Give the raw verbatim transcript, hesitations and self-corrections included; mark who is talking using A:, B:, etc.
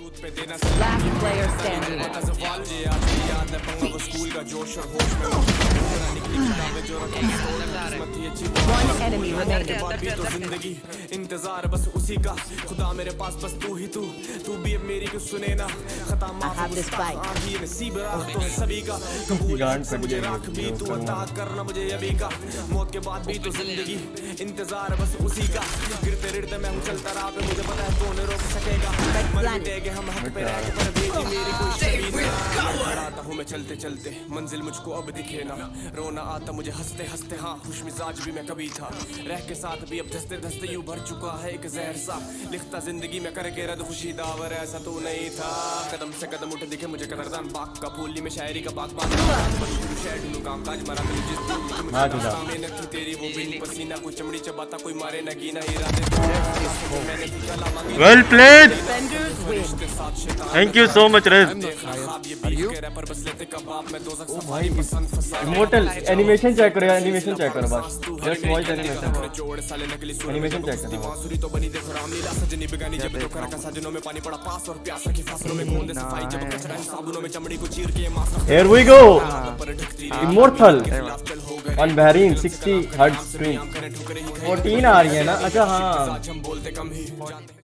A: Last player standing. One enemy remaining.
B: जिंदगी इंतजार बस उसी का, खुदा मेरे पास बस तू ही तू, तू भी अब मेरी कुछ सुने ना, खता माफ आही नसीब राह तो है सभी का, कबूल से मुझे राख भी तू अता करना मुझे अभी का, मौत के बाद भी तो जिंदगी इंतजार बस उसी का, गिरते गिरते मैं हूँ चलता राह पे, मुझे पता है कौन रोक सकेगा, मर मिटेंगे हम हक पे रह के, पर बेटी मेरी कोई शरीर आता हूँ मैं चलते चलते, मंजिल मुझको अब दिखे ना, रोना आता मुझे हंसते हंसते, हाँ खुश मिजाज भी मैं कभी था, रह के साथ भी अब धसते धसते यूं भर चुका है एक जहर सा, लिखता जिंदगी में करके रद खुशी दावर, ऐसा तो नहीं था, कदम से कदम उठे दिखे मुझे कदरदान बाग का, फूली में शायरी का बागबान, शहर ढूंढूं काम काज मरा मिली जिस मेहनत थी तेरी वो बिन पसीना, कोई चमड़ी चबाता कोई मारे नगी ना इरादे,
C: well played, thank you so much रेज। इमोर्टल एनिमेशन चेक करो, एनिमेशन चेक करो बस, just watch animation, animation check करो। Here we go, Immortal on Bahrain sixty hertz stream, fourteen आ रही है ना, अच्छा हाँ।